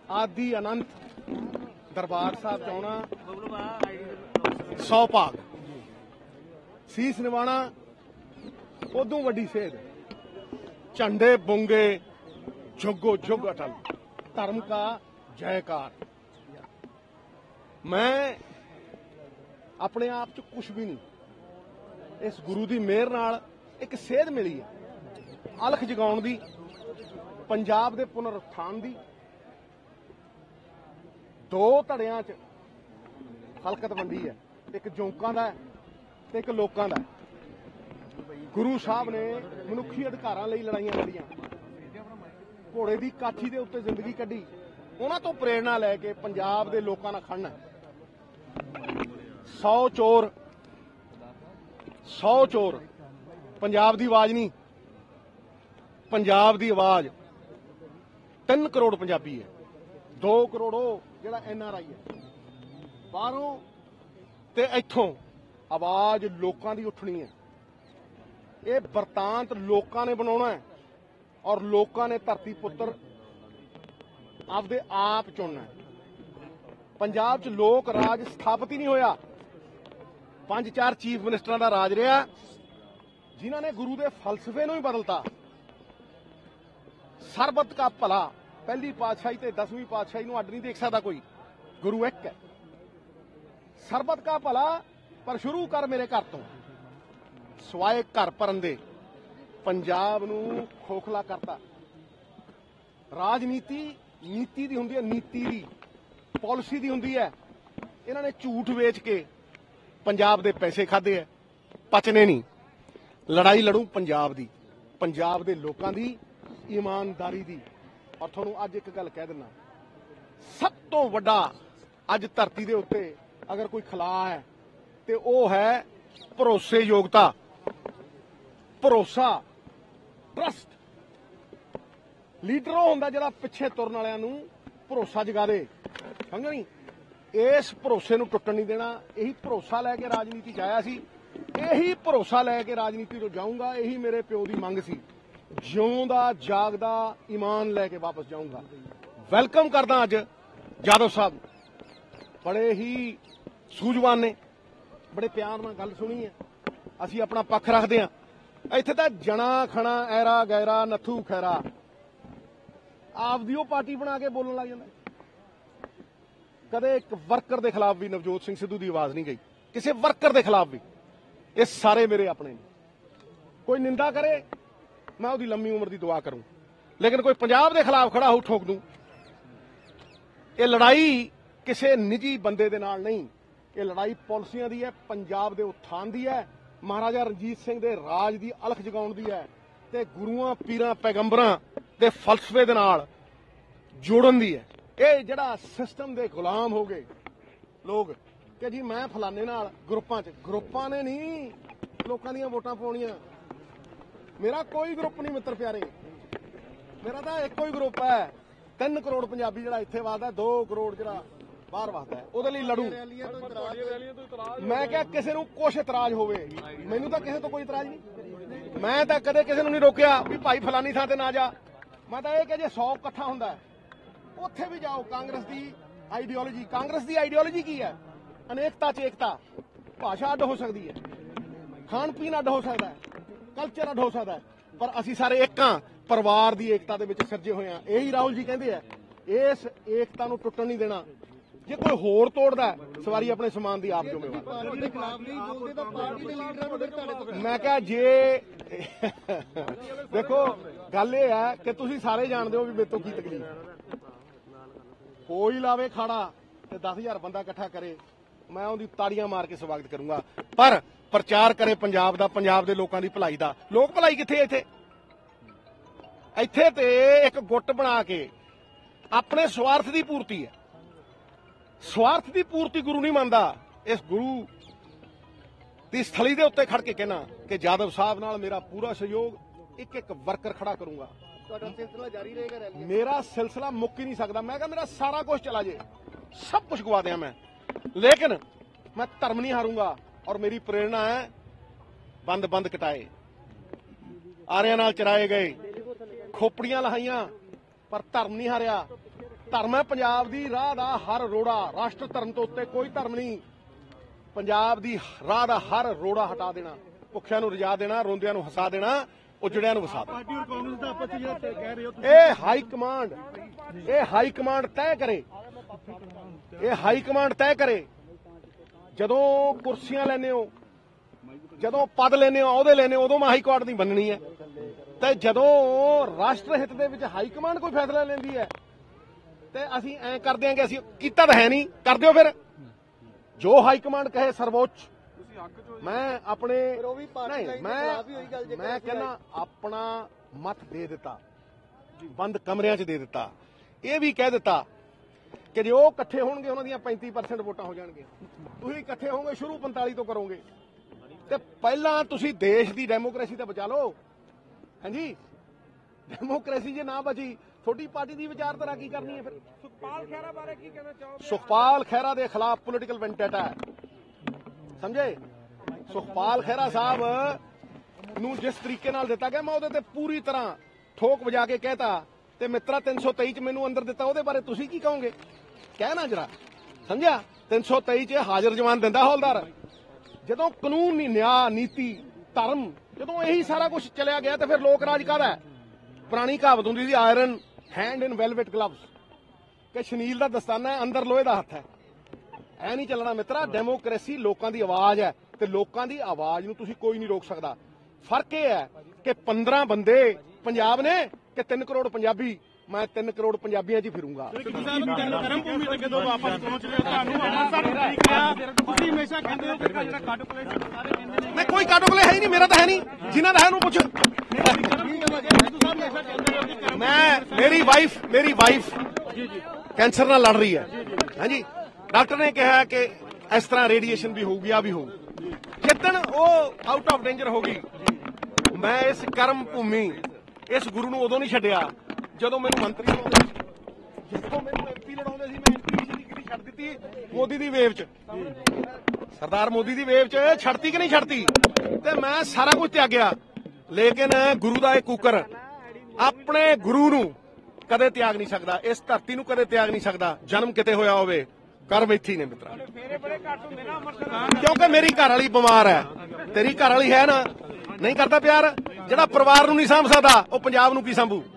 आदि अनंत दरबार साहब च आउणा 100 भाग सीस निभाना उदों वड्डी सेध झंडे बुंगे जुगो जुग अटल धर्म का जयकार। मैं अपने आप च कुछ भी नहीं, इस गुरु की मेहर नाल एक सेध मिली है अलख जगाउण दी, पंजाब दे पुनरुत्थान दी। दो धड़ियां च हलकत वंडी है, एक जोंकां दा ते एक लोकां दा। गुरु साहब ने मनुखी अधिकारां लई लड़ाइयां लड़ियां, घोड़े की काठी के उत्ते जिंदगी कढ़ी, उन्हां तो प्रेरणा लैके पंजाब के लोगों नाल खड़ना। 100 चोर पंजाब की आवाज नहीं, पंजाब की आवाज 3 करोड़ पंजाबी है, 2 करोड़ जिहड़ा NRI है बाहरों ते इत्थों आवाज लोगों की उठनी है। ये बरतांत लोगों ने बनाना है और लोगों ने धरती पुत्र आपदे आप चुनना है। पंजाब च लोक राज स्थापित ही नहीं होया, 5-4 चीफ मिनिस्टरां दा राज रहा जिन्हां ने गुरु दे फलसफे नूं ही बदलता। सरबत का भला, पहली पातशाही ते 10वीं पातशाही नूं अड्ड नहीं देख सकता कोई, गुरु एक है। सरबत का भला पर शुरू कर मेरे घर तो, सवाए घर भरन दे पंजाब नूं खोखला करता। राजनीति नीति दी हुंदी है, नीति दी पॉलिसी दी हुंदी है। इन्हां ने झूठ वेच के पंजाब दे पैसे खाधे है, पचने नहीं। लड़ाई लड़ू पंजाब दी, पंजाब दे लोकां दी, ईमानदारी दी। और तुहानूं अज एक गल कह दिना, सब तो वड्डा अज धरती दे उत्ते अगर कोई खला है ते ओह है भरोसे योगता, भरोसा, ट्रस्ट। लीडर ਉਹ ਹੁੰਦਾ ਜਿਹੜਾ ਪਿੱਛੇ ਤੁਰਨ ਵਾਲਿਆਂ ਨੂੰ ਭਰੋਸਾ ਜਗਾ ਦੇ, ਸਮਝੋ ਨਹੀਂ। ਇਸ ਭਰੋਸੇ ਨੂੰ ਟੁੱਟਣ ਨਹੀਂ ਦੇਣਾ। ਇਹੀ ਭਰੋਸਾ ਲੈ ਕੇ ਰਾਜਨੀਤੀ 'ਚ ਆਇਆ ਸੀ, ਇਹੀ ਭਰੋਸਾ ਲੈ ਕੇ ਰਾਜਨੀਤੀ ਤੋਂ ਜਾਊਂਗਾ। ਇਹੀ ਮੇਰੇ ਪਿਓ ਦੀ ਮੰਗ ਸੀ, ਜਿਉਂਦਾ ਜਾਗਦਾ ਈਮਾਨ ਲੈ ਕੇ ਵਾਪਸ ਜਾਊਂਗਾ। ਵੈਲਕਮ ਕਰਦਾ ਅੱਜ ਜਾਦਵ ਸਾਹਿਬ, ਬੜੇ ਹੀ ਸੂਝਵਾਨ ਨੇ, ਬੜੇ ਪਿਆਰ ਨਾਲ ਗੱਲ ਸੁਣੀ ਹੈ। ਅਸੀਂ ਆਪਣਾ ਪੱਖ ਰੱਖਦੇ ਹਾਂ। ਇੱਥੇ ਤਾਂ ਜਣਾ ਖਣਾ ਐਰਾ ਗੈਰਾ ਨੱਥੂ ਖੈਰਾ ਆਪਦੀ ਉਹ ਪਾਰਟੀ ਬਣਾ ਕੇ ਬੋਲਣ ਲੱਗ ਜਾਂਦਾ। ਕਦੇ ਇੱਕ ਵਰਕਰ ਦੇ ਖਿਲਾਫ ਵੀ ਨਵਜੋਤ ਸਿੰਘ ਸਿੱਧੂ ਦੀ ਆਵਾਜ਼ ਨਹੀਂ ਗਈ, ਕਿਸੇ ਵਰਕਰ ਦੇ ਖਿਲਾਫ ਵੀ। ਇਹ ਸਾਰੇ ਮੇਰੇ ਆਪਣੇ ਨੇ। ਕੋਈ ਨਿੰਦਾ ਕਰੇ ਮੈਂ ਉਹਦੀ ਲੰਮੀ ਉਮਰ ਦੀ ਦੁਆ ਕਰੂੰ, ਲੇਕਿਨ ਕੋਈ ਪੰਜਾਬ ਦੇ ਖਿਲਾਫ ਖੜਾ ਹੋ ਠੋਕ ਦੂੰ। ਇਹ ਲੜਾਈ ਕਿਸੇ ਨਿੱਜੀ ਬੰਦੇ ਦੇ ਨਾਲ ਨਹੀਂ, ਇਹ ਲੜਾਈ ਪਾਲਿਸੀਆਂ ਦੀ ਹੈ, ਪੰਜਾਬ ਦੇ ਉਥਾਨ ਦੀ ਹੈ, महाराजा रणजीत सिंह दे राज की अलख जगाउण दी है ते गुरुआं पीरां पैगंबरां दे फलसफे दे नाल जोड़न दी है। ये जिहड़ा सिस्टम दे गुलाम हो गए लोग कि जी मैं फलाने नाल ग्रुपां ने नहीं लोकां दीयां वोटां पाउणियां। मेरा कोई ग्रुप नहीं मित्र प्यारे, मेरा तो एको ही ग्रुप है। 3 करोड़ पंजाबी जिहड़ा इत्थे वसदा, 2 करोड़ जिहड़ा बाहर वसदा, ਉਹਦੇ ਲਈ लड़ू। मैं क्या किसी ਨੂੰ कुछ इतराज होवे, मैनू तो किसी तो कोई इतराज नहीं। मैं तो कदे किसी ਨੂੰ नहीं रोकिया भी भाई फलानी थां ते ना जा। मैं तो यह कि जे 100 इकट्ठा हुंदा उत्थे भी जाओ। कांग्रेस की आइडियोलॉजी की है? अनेकता च एकता। भाषा अड्ड हो सकती है, खाण पीन अड्ड हो सकता है, कल्चर अड्ड हो सकता है, पर असीं सारे एक हां, परिवार की एकता दे विच सज्जे होए हां। यही राहुल जी कहंदे आ, इस एकता नूं टुੱਟਣ नहीं देना। जे कोई होर तोड़दा सवारी अपने समान की आप जिम्मेवार। मैं क्या जे देखो गल ये है कि तुसीं सारे जानते हो भी मेरे तो की तकलीफ। कोई लावे खाड़ा ते 10,000 बंदा इकट्ठा करे, मैं उहदी ताड़ियां मार के स्वागत करूंगा। पर प्रचार करे पंजाब दा, पंजाब दे लोकां दी भलाई दा। लोक भलाई कित्थे इत्थे? इत्थे ते एक गुट बना के अपने स्वार्थ की पूर्ति है। स्वार्थ की पूर्ति गुरु नहीं मानता। इस गुरु की स्थली के उत्ते खड़ के कहना कि जादव साहब नाल मेरा पूरा सहयोग, एक एक वर्कर खड़ा करूंगा। सिलसिला जारी रहेगा, मेरा सिलसिला मुक ही नहीं सकता। मैं कहा मेरा सारा कुछ चला जाए, सब कुछ गवा दिया मैं, लेकिन मैं धर्म नहीं हारूंगा। और मेरी प्रेरणा है बंद बंद कटाए, आरियां नाल चराए गए, खोपड़ियां लहाइयां, पर धर्म नहीं हारिया। ਧਰਮ ਹੈ ਪੰਜਾਬ ਦੀ ਰਾਹ ਦਾ ਹਰ ਰੋੜਾ, ਰਾਸ਼ਟਰ ਧਰਮ ਤੋਂ ਉੱਤੇ ਕੋਈ ਧਰਮ ਨਹੀਂ। ਪੰਜਾਬ ਦੀ ਰਾਹ ਦਾ ਹਰ ਰੋੜਾ ਹਟਾ ਦੇਣਾ, ਭੁੱਖਿਆਂ ਨੂੰ ਰਜਾ ਦੇਣਾ, ਰੋਂਦਿਆਂ ਨੂੰ ਹਸਾ ਦੇਣਾ, ਉਜੜਿਆਂ ਨੂੰ ਵਸਾ ਦੇਣਾ। ਪਾਰਟੀ ਔਰ ਕਾਂਗਰਸ ਦਾ ਆਪਸ ਵਿੱਚ ਕਹਿ ਰਹੇ ਹੋ ਤੁਸੀਂ, ਇਹ ਹਾਈ ਕਮਾਂਡ ਤੈਅ ਕਰੇ, ਇਹ ਹਾਈ ਕਮਾਂਡ ਤੈਅ ਕਰੇ। ਜਦੋਂ ਕੁਰਸੀਆਂ ਲੈਣੇ ਹੋ, ਜਦੋਂ ਪਦ ਲੈਣੇ ਹੋ, ਅਹੁਦੇ ਲੈਣੇ ਹੋ, ਉਦੋਂ ਮੈਂ ਹਾਈ ਕਮਾਂਡ ਨਹੀਂ ਬੰਨਣੀ ਹੈ। ਤੇ ਜਦੋਂ ਰਾਸ਼ਟਰ ਹਿੱਤ ਦੇ ਵਿੱਚ ਹਾਈ ਕਮਾਂਡ ਕੋਈ ਫੈਸਲਾ ਲੈਂਦੀ ਹੈ ਤੇ ਅਸੀਂ ਐਂ ਕਰ ਦਿਆਂਗੇ, ਅਸੀਂ ਕੀਤਾ ਤਾਂ ਹੈ ਨਹੀਂ, ਕਰ ਦਿਓ ਫਿਰ ਜੋ ਹਾਈ ਕਮਾਂਡ ਕਹੇ ਸਰਵੋੱਚ। ਮੈਂ ਆਪਣੇ ਨਹੀਂ, ਮੈਂ ਕਹਿੰਦਾ ਆਪਣਾ ਮਤ ਦੇ ਦਿੱਤਾ, ਬੰਦ ਕਮਰਿਆਂ 'ਚ ਦੇ ਦਿੱਤਾ। ਇਹ ਵੀ ਕਹਿ ਦਿੱਤਾ ਕਿ ਜੇ ਉਹ ਇਕੱਠੇ ਹੋਣਗੇ ਉਹਨਾਂ ਦੀਆਂ 35% ਵੋਟਾਂ ਹੋ ਜਾਣਗੀਆਂ, ਤੁਸੀਂ ਇਕੱਠੇ ਹੋਵੋਗੇ ਸ਼ੁਰੂ 45 ਤੋਂ ਕਰੋਗੇ। ਤੇ ਪਹਿਲਾਂ ਤੁਸੀਂ ਦੇਸ਼ ਦੀ ਡੈਮੋਕ੍ਰੇਸੀ ਤਾਂ ਬਚਾ ਲਓ। ਹਾਂਜੀ, ਡੈਮੋਕ੍ਰੇਸੀ ਜੇ ਨਾ ਬਚੀ, ਤੁਹਾਡੀ ਪਾਰਟੀ ਦੀ ਵਿਚਾਰਧਾਰਾ ਕੀ ਕਰਨੀ ਹੈ ਫਿਰ? ਸੁਖਪਾਲ ਖਹਿਰਾ ਬਾਰੇ ਕੀ ਕਹਿਣਾ ਚਾਹੋਗੇ? ਸੁਖਪਾਲ ਖਹਿਰਾ ਦੇ ਖਿਲਾਫ ਪੋਲੀਟੀਕਲ ਵੈਂਡੇਟਾ ਹੈ, ਸਮਝੇ? ਸੁਖਪਾਲ ਖਹਿਰਾ ਸਾਹਿਬ ਨੂੰ ਜਿਸ ਤਰੀਕੇ ਨਾਲ ਦਿੱਤਾ ਗਿਆ, ਮੈਂ ਉਹਦੇ ਤੇ ਪੂਰੀ ਤਰ੍ਹਾਂ ਠੋਕ ਵਜਾ ਕੇ ਕਹਿਤਾ। ਤੇ ਮਿੱਤਰਾ 323 ਚ ਮੈਨੂੰ ਅੰਦਰ ਦਿੱਤਾ, ਉਹਦੇ ਬਾਰੇ ਤੁਸੀਂ ਕੀ ਕਹੋਗੇ? ਕਹਿਣਾ ਜਰਾ, ਸਮਝਿਆ? 323 ਚ ਹਾਜ਼ਰ ਜਵਾਨ ਦਿੰਦਾ ਹੌਲਦਾਰ। ਜਦੋਂ ਕਾਨੂੰਨ ਨਹੀਂ, ਨਿਆਂ, ਨੀਤੀ, ਧਰਮ, ਜਦੋਂ ਇਹੀ ਸਾਰਾ ਕੁਝ ਚਲਿਆ ਗਿਆ ਤੇ ਫਿਰ ਲੋਕ ਰਾਜ ਕਾਹਦਾ ਹੈ? ਪੁਰਾਣੀ ਕਹਾਵਤ ਹੁੰਦੀ ਸੀ, iron hand in velvet gloves, ਕਿ ਸ਼ਨੀਲ ਦਾ ਦਸਤਾਨਾ ਹੈ, ਅੰਦਰ ਲੋਹੇ ਦਾ ਹੱਥ ਹੈ। ਐ ਨਹੀਂ ਚੱਲਣਾ ਮਿੱਤਰਾ। ਡੈਮੋਕ੍ਰੇਸੀ ਲੋਕਾਂ ਦੀ ਆਵਾਜ਼ ਹੈ ਤੇ ਲੋਕਾਂ ਦੀ ਆਵਾਜ਼ ਨੂੰ ਤੁਸੀਂ ਕੋਈ ਨਹੀਂ ਰੋਕ ਸਕਦਾ। ਫਰਕ ਇਹ ਹੈ ਕਿ 15 ਬੰਦੇ ਪੰਜਾਬ ਨੇ ਕਿ 3 ਕਰੋੜ ਪੰਜਾਬੀ। ਮੈਂ 3 ਕਰੋੜ ਪੰਜਾਬੀਆਂ 'ਚ ਹੀ ਫਿਰੂੰਗਾ। ਕਰਮ ਭੂਮੀ ਤੇ ਜਦੋਂ ਵਾਪਸ ਪਹੁੰਚ ਰਹੇ ਹੋ, ਤੁਹਾਨੂੰ ਅੰਮ੍ਰਿਤਸਰ ਠੀਕ ਰਿਹਾ। ਤੁਸੀਂ ਹਮੇਸ਼ਾ ਕਹਿੰਦੇ ਹੋ ਕਿ ਜਿਹੜਾ ਕੱਟ ਪਲੇਸ ਸਾਰੇ ਕਹਿੰਦੇ ਨੇ ਮੈਂ ਕੋਈ ਕਾਟੋਕਲੇ ਹੈ ਹੀ ਨਹੀਂ, ਮੇਰਾ ਤਾਂ ਹੈ ਨਹੀਂ, ਜਿਨ੍ਹਾਂ ਦਾ ਹੈ ਉਹਨੂੰ ਪੁੱਛ। ਮੇਰੀ ਵਾਈਫ ਕੈਂਸਰ ਨਾਲ ਲੜ ਰਹੀ ਹੈ। ਹਾਂਜੀ, ਡਾਕਟਰ ਨੇ ਕਿਹਾ ਕਿ ਇਸ ਤਰ੍ਹਾਂ ਰੇਡੀਏਸ਼ਨ ਵੀ ਹੋਊਗੀ, ਆ ਵੀ ਹੋਊ। ਜਿੱਦਣ ਉਹ ਆਊਟ ਆਫ ਡੇਂਜਰ ਹੋ ਗਈ, ਮੈਂ ਇਸ ਕਰਮ ਭੂਮੀ, ਇਸ ਗੁਰੂ ਨੂੰ ਉਦੋਂ ਨਹੀਂ ਛੱਡਿਆ ਜਦੋਂ ਮੈਨੂੰ ਮੰਤਰੀ ਬਣਾਉਂਦੇ ਸੀ, ਜਦੋਂ ਮੈਨੂੰ ਐਮਪੀ ਲੜਾਉਂਦੇ ਸੀ। ਮੈਂ ਐਮਪੀ ਦੀ ਡਿਗਰੀ ਛੱਡ ਦਿੱਤੀ ਮੋਦੀ ਦੀ ਵੇਵ 'ਚ, ਸਰਦਾਰ ਮੋਦੀ ਦੀ ਵੇਵ 'ਚ ਛੱਡਤੀ ਕਿ ਨਹੀਂ ਛੱਡਤੀ? ਤੇ ਮੈਂ ਸਾਰਾ ਕੁਝ ਤਿਆਗਿਆ। ਲੇਕਿਨ ਗੁਰੂ ਦਾ ਇਹ ਕੂਕਰ ਆਪਣੇ ਗੁਰੂ ਨੂੰ ਕਦੇ ਤਿਆਗ ਨਹੀਂ ਸਕਦਾ, ਇਸ ਧਰਤੀ ਨੂੰ ਕਦੇ ਤਿਆਗ ਨਹੀਂ ਸਕਦਾ। ਜਨਮ ਕਿਤੇ ਹੋਇਆ ਹੋਵੇ, ਕਰਮ ਇੱਥੇ ਹੀ ਨੇ ਮਿੱਤਰਾ। ਕਿਉਂਕਿ ਮੇਰੀ ਘਰ ਵਾਲੀ ਬਿਮਾਰ ਹੈ, ਤੇਰੀ ਘਰ ਵਾਲੀ ਹੈ ਨਾ, ਨਹੀਂ ਕਰਦਾ ਪਿਆਰ। ਜਿਹੜਾ ਪਰਿਵਾਰ ਨੂੰ ਨਹੀਂ ਸਾਂਭ ਸਕਦਾ, ਉਹ ਪੰਜਾਬ ਨੂੰ ਕੀ ਸਾਂਭੂ?